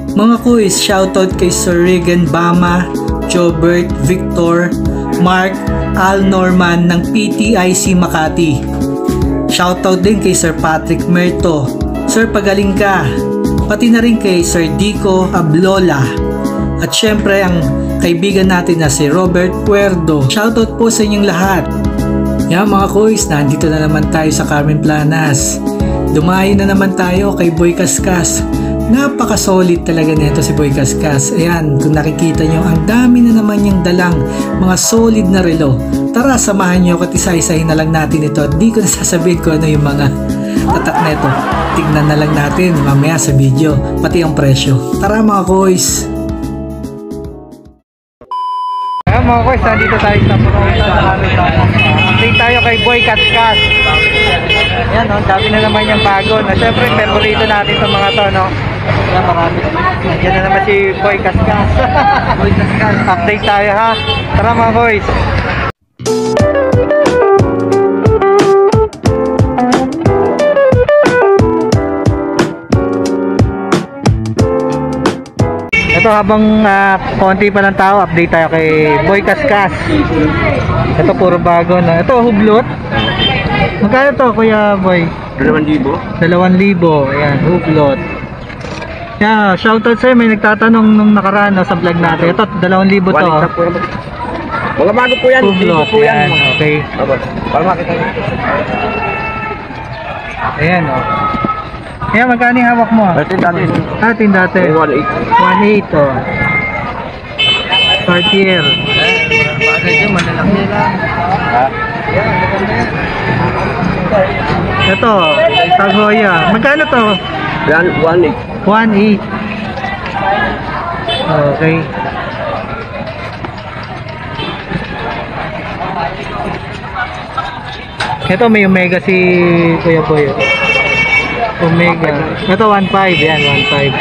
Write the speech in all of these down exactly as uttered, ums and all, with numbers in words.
Mga kuis, shoutout kay Sir Regan Bama, Jobert, Victor, Mark, Al Norman ng P T I C Makati. Shoutout din kay Sir Patrick Merto, Sir Pagaling ka, pati na rin kay Sir Dico Ablola, at syempre ang kaibigan natin na si Robert Puerdo. Shoutout po sa inyong lahat. Yan mga kuis, nandito na naman tayo sa Carmen Planas. Dumayo na naman tayo kay Boy Kaskas. Napaka-solid talaga nito si Boy Kaskas. Ayan, kung nakikita nyo, ang dami na naman yung dalang mga solid na relo. Tara, samahan nyo at isa-isahin na lang natin ito. At di ko nasasabihin ko ano yung mga tatak neto. Tignan na lang natin mamaya sa video, pati ang presyo. Tara mga kuis. Ayan mga kuis, nandito tayo sa update tayo kay Boy Kaskas. Ayan, no, dami na naman yung bago. Na syempre, favorito natin sa mga to, no? Ayan, marami. Ayan na naman si Boy Kaskas. Boy Kaskas. Update tayo, ha? Tara mga boys. Ito, habang uh, konti pa lang tao, update tayo kay Boy Kaskas. Ito, puro bago, no? Ito, hublot. Magkano to, Kuya Boy? Dalawang libo. Dalawang libo. Ayan, hublot. Yeah, shoutout sa'yo. May nagtatanong nung nakaraan, no, sa vlog natin. Ito, dalawang libo to. Mga bago po yan. Hublot. Po yan. Ayan, okay. Para makita nyo. Ayan, o. Oh. Ayan, magkano yung hawak mo? Atin dati. Atin dati. one eight. one eight, o. Oh. Cartier. Bagay dyan, malalaki lang. Ha? Ito, Tagoya. Magkano to? Yan, one eight. one eight. Okay. Ito, may Omega si Kuya Boy. Omega. Ito, one five. Yan, one five.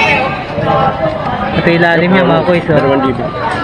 Ito ilalim niya mga kuys. Dalawang libo.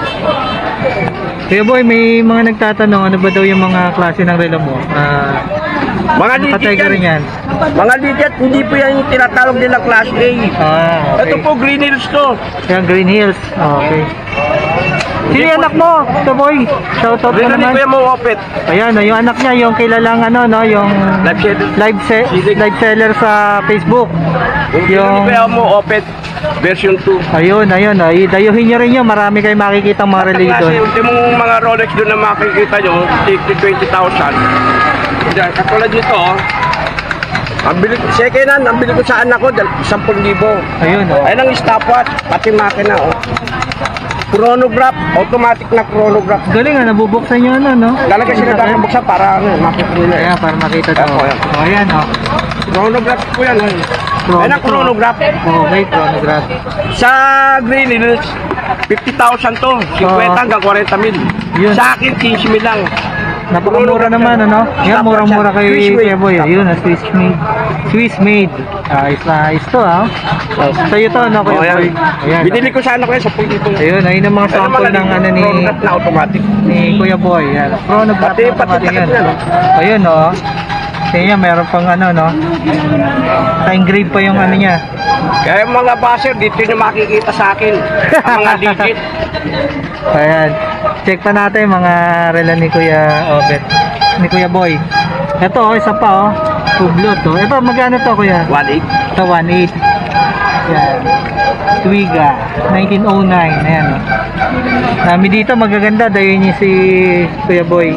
Kuya Boy, may mga nagtatanong ano ba daw yung mga klase ng relo mo? Uh, mga digit yan. Mga digit, hindi po yan yung tinatawag nila class A. Ah, okay. Ito po, Green Hills to. Yan, Green Hills. Oh, okay. Sino yung anak mo? Ito boy, shoutout ka naman. Kuya mo, Opet. Ayan, yung anak niya, yung kilalang ano, no, yung live seller, live, se live seller sa Facebook. Yung Kuya mo, Opet, version two. Ayun, ayun, ay dayuhin nyo rin yun. Marami kayo makikita mga relay doon. Kasi ultimong mga Rolex doon na makikita nyo, twenty thousand. Katulad nito, oh. Ang bili, second hand, ang bili ko sa anak ko, ten libo. Ayun, oh. Ayun ang stopwatch, pati makina, oh. Chronograph, automatic na chronograph. Galing nga, nabubuksan nyo ano, no? Talaga sila dapat buksan para ano, makita nila. Ayan, para makita ito. Oh, ayan, oh. Chronograph po yan, oh. Ayan ang chronograph. Okay, chronograph. Sa Green Hills, fifty thousand to, fifty hanggang forty mil. Sa akin, fifteen mil lang. Napakamura naman, ano? Yan, murang-mura kay Kuya Boy. Ayun, Swiss made. Swiss made. Ayos na ayos to, ha? Sa'yo to, ano, Kuya Boy? Ayan. Binili ko sana ko yan sa pulito. Ayun, ayun ang mga sample ng ano ni chronograph na automatic. Ni Kuya Boy. Yan, chronograph na automatic yan. Ayun, no? Kaya meron pang ano, no? Ka-engrave pa yung ano niya. Kaya mga baser, dito nyo makikita sa akin. Ang mga digit. Ayan. Check pa natin mga relo ni Kuya Obet. Ni Kuya Boy. Ito, oh, isa pa, oh. Hublot, oh. Ito, magkano to, Kuya? one eight. Ito, one eight. Ayan. Twiga. nineteen oh nine. Ayan, oh. Dami dito, magaganda. Dayo niya si Kuya Boy.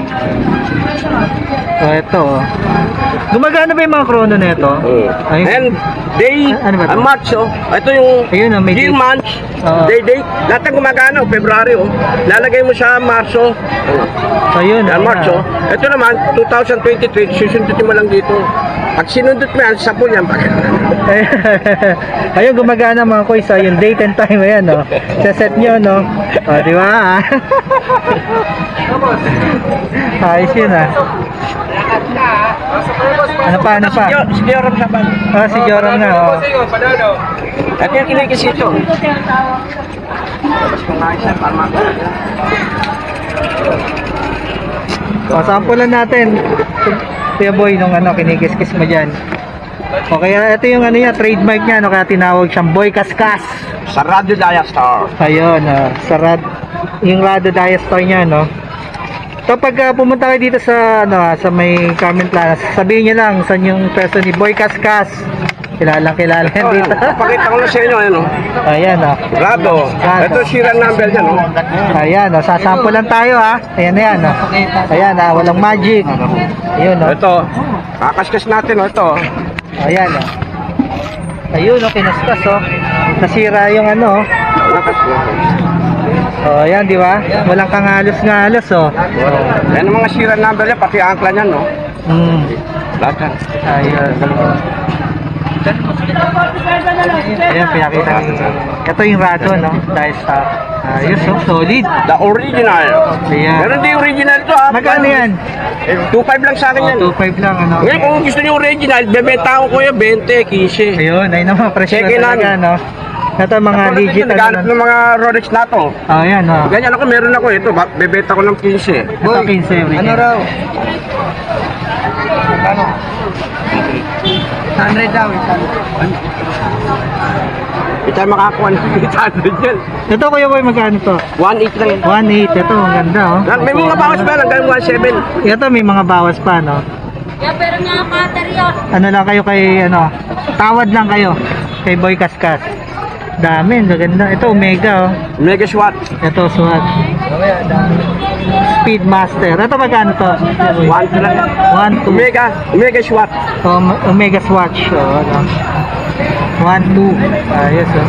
So, ito, oh. Gumagana ba yung mga chrono na ito? Uh, and day, ano ba ito? Uh, March, oh. Ito yung ayun, oh, may year, month, uh, day, day. Lahat ng gumagana, oh. February, oh. Lalagay mo sa March, oh. Uh, ayun, yan, March, oh. Ito naman, twenty twenty-three, susundutin mo lang dito. Pag sinundot mo yan, sabon yan. Ayun, gumagana mga kuys. So, yung date and time, ayan, no? Sa set nyo, no? O, di ba? Ayos yun, ah. Ano pa, ano pa? Si Joram sa ban. Ah, si Joram na, oh. Ito yung kinikis ito. O, sampulan natin. Kuya Boy, nung ano, kinikis-kis mo dyan. O kaya ito yung ano niya, trademark niya, no? Kaya tinawag siyang Boy Kaskas. Sa Radio Diastar. Ayun, uh, sa rad, yung Radio Diastar niya, no? So pag uh, pumunta kayo dito sa ano, sa may Carmen Planas, sabihin niyo lang saan yung person ni Boy Kaskas. Kilalang kilala yan dito. Pakita ko na sa inyo, ano? Ayan, oh. Rado. Ito serial number yan, oh. Ayan, oh. Sasample lang tayo, ha. Ayan, ayan, oh. Ayan, ah. Walang magic. Ayun, oh. Ito. Kakaskas natin, oh. Ito. Ayan, oh. Ayun, oh. Kinaskas, oh. Nasira yung ano, oh. Oh, ayan, di ba? Walang kangalos-ngalos, oh. Yan ang mga serial number yan, pati angkla niyan, no? Hmm. Lahat yan. Ayun. Ayan, pinakita ni... Ito yung Rado, no? Dahil sa... Ayos, oh, solid. The original. Ayan. Pero hindi original to, ha? Magkano yan? two five lang sa akin yan. Oh, two five lang, ano? Ngayon, kung gusto niyo original, bebenta ko kuya, twenty, fifteen. Ayun, ayun naman, presyo Check in na talaga, no? Ito, mga legit, Naghanap ano? ng mga Rolex na to. Oh, ayan, oh. Ganyan ako, meron ako ito. ba- Bebenta ko ng fifteen. Ito, fifteen every Ano day. raw? Ano? one hundred daw. Hindi tayo makakuha ng eight hundred yan. Ito, Kuya Boy, magkano to? one eight lang. one eight, ito, ang ganda, oh. May mga bawas pa lang, hanggang one seven. Ito, may mga bawas pa, no? Yeah, pero nga kateryo. Ano lang kayo kay, ano, tawad lang kayo kay Boy Kaskas. Dami, ang ganda. Ito, Omega, oh. Mega SWAT. Ito, Swat. Speedmaster. Ito, magkano to? one two lang. one two. Omega. Omega SWAT. Um, Omega Swatch. Oh, ano? one two. Ayos, oh.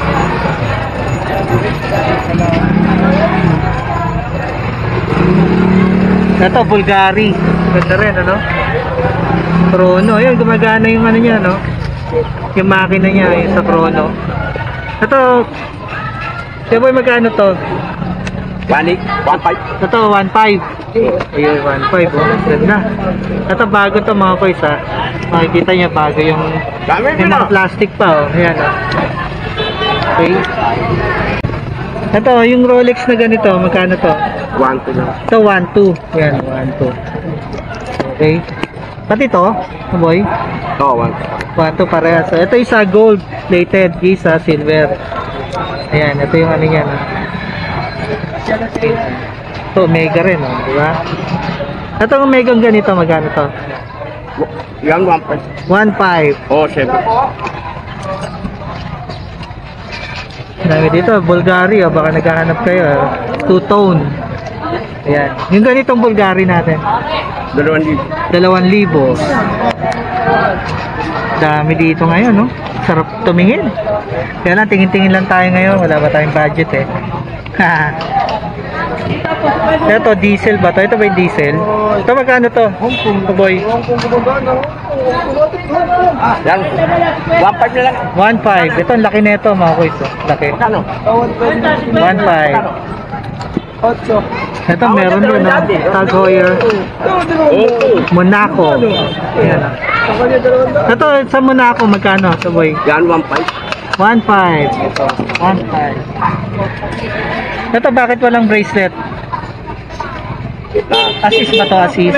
Ito, Bulgari. Ganda rin, ano? Chrono. Ayun, gumagana yung ano niya, no? Yung makina niya, yung sa Chrono. Ito, siya boy, magkano to? one eight. one five. Ito, one five. Ayun, one five, oh. Ganda. Ito, bago to mga koys, ha. Makikita niya, bago yung... Dami May din, mga ah. plastic pa, oh. Ayan, oh. Okay. Ito, yung Rolex na ganito, magkano to? one two lang. Ito, one two. Ayan, one two. Okay. Pati to, boy. Oo, one. one two parehas. So, ito isa gold plated, isa silver. Ayan, ito yung ano yan. Ito, Omega rin, oh, di ba? Ito ang Omega ganito, magkano to? Yan, one five. one five. Oo, seven. Dami dito, Bulgari, oh, baka naghahanap kayo. oh. Two-tone. Ayan. Yung ganitong Bulgari natin. Dalawang libo. Dalawang libo. Dami dito ngayon, no? Sarap tumingin. Kaya lang, tingin-tingin lang tayo ngayon. Wala ba tayong budget, eh. Ito, diesel ba to? Ito ba yung diesel? Ito, magkano to? Ito, boy. Yan. one five na lang. one five. Ito, ang laki nito, mga kuys. oh. Laki. Ano? one five. Ito, meron din, no? Tag Heuer. Oo. Monaco. Ayan, oh. Ito, sa Monaco, magkano? Ito, boy. Yan, one five. one five. Ito, one five. Ito, bakit walang bracelet? Assist ba to, assist?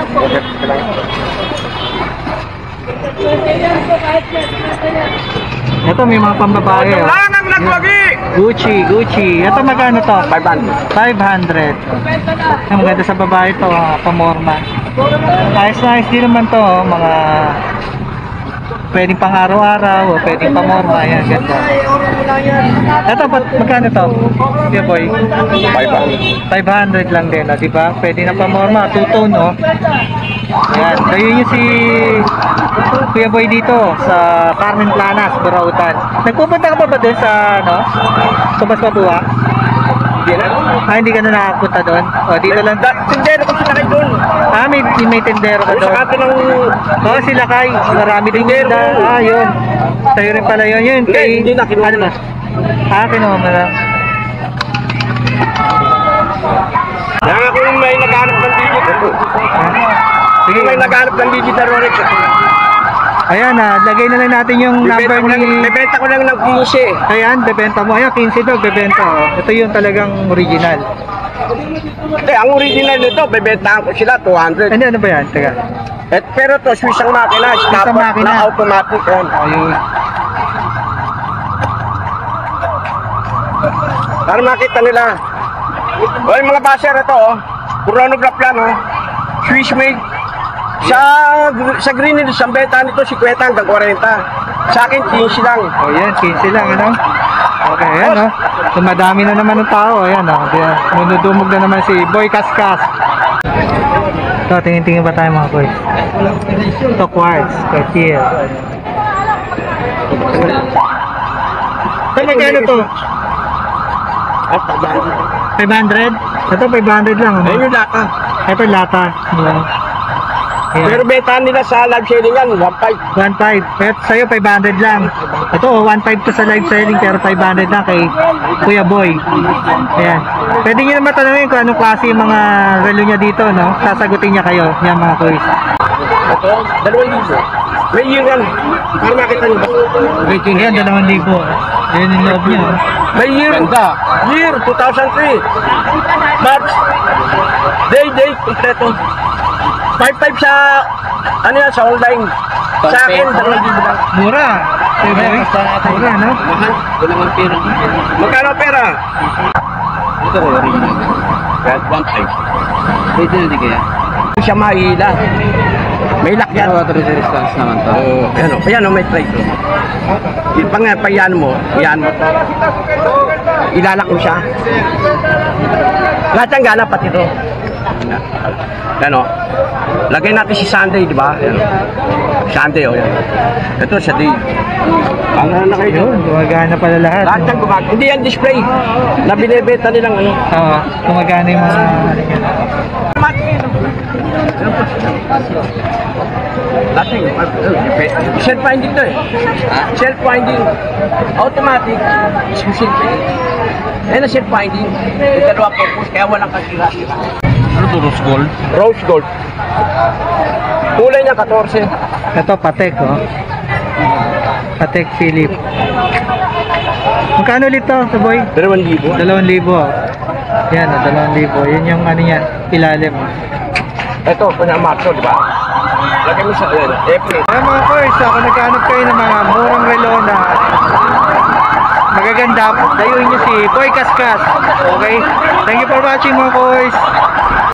Ito, may mga pambabae, oh. Langang nagwagi! Gucci, Gucci. Ito, magkano to? five hundred. five hundred. Ang maganda sa babae to, ah, pamorma. Ayos na ayos din naman to, oh, mga pwedeng pang araw-araw o pwedeng pamorma. Ayan, ganda. Ito, ba't magkano to? Yeah, boy. five hundred. five hundred lang din, oh, di ba? Pwede na pamorma, two-tone, oh. Ayan, kayo yung si Kuya Boy dito sa Carmen Planas, Burautan. Nagpupunta ka pa ba doon sa, ano? Sa Mas Mabua? Hindi na. Ah, hindi ka na nakapunta doon? O, dito lang. Tindero ko sinakay doon. Ah, may, may tendero ka Sa doon. kato ng... Oo, sila Kay. Marami din tinda. Ah, yun. Sa'yo rin pala yun. Yun, Hindi, kay... hindi na, kinuha Ano na. ba? Ah, kinuha mo na. Yan ako yung may naghanap ng digital. Ah, sige. Yung may naghanap ng digital Rolex. Ayan, ah, lagay na lang natin yung number Bebenta ko lang, ni... bebenta ko lang ng fifteen. Ayan, bebenta mo. Ayan, fifteen daw, bebenta. Oh. Ito yung talagang original. Eh, ang original nito, bebentahan ko sila two hundred. Ano, ano ba yan? Teka. Et, pero to, Swiss ang makina. Swiss ang Dapat makina. na automatic. Yan. Ayun. Para makita nila. O, yung mga basher ito, oh. Chronograph yan, oh. Swiss made. Sa sa Green Hills, ang beta nito, fifty hanggang forty. Sa akin, fifteen lang. O yan, fifteen lang, ano? Okay, ayan, no? So, madami na naman ng tao, ayan, no? Nunudumog na naman si Boy Kaskas. Ito, tingin-tingin ba tayo mga boys? Ito, quartz, Cartier. Ito, magkano to? five hundred? Ito, five hundred lang, ano? Ayun yung lata. Ito, lata. Ayan. Ayan. Pero beta nila sa live selling yan, one five. one five. Pero sa'yo, five hundred lang. Ito, oh, one five to sa live selling, pero five hundred lang kay Kuya Boy. Ayan. Pwede nyo naman tanongin kung anong klase yung mga relo niya dito, no? Sasagutin niya kayo, yan mga kuys. Ito, dalawang libo. May year yan. Para makita nyo ba? Rating yan, dalawang libo. Ayan yung loob niya. Oh. May year. Ganda. Year, two thousand three. March. Day, day, kompleto. five five sa, ano yan, sa online. Sa akin, dalawang libo lang. Mura. Diba? Mura, no? Magkano pera? Ito ko rin. Kaya one five. Dito na di kaya. Hindi siya mahila. May lock yan. Water resistance naman to. Oo. Ayan o, ayan o, may tray to. Yung pang payan mo, yan mo to. Ilalak mo siya. Lahat ang gana pati to. Yan o. Lagay natin si Sunday, di ba? Yan o. Sunday o, yan. Ito sa day. Ano na kayo? Yun, gumagana pala lahat. Lahat ng gumagana. Hindi yan display. Na binibenta nilang ano. Oo, gumagana yung mga... Lating, self-finding to eh. Self-finding. Automatic. Susil ka eh. Ayan na self-finding. Yung dalawang purpose, kaya walang kasira-sira. Ano to, rose gold? Rose gold. Kulay niya, fourteen. Ito, Patek, oh. Patek Philip. Magkano ulit to, sa boy? Dalawang libo. Dalawang libo. Yan, oh, dalawang libo. Yun yung ano niya, ilalim. Ito, pinamarso, di ba? Lagay mo sa, ayan, April. Ay mga boys, ako naghanap kayo ng mga murang relo na magaganda. Dayuin nyo si Boy Kaskas. Okay? Thank you for watching mga boys.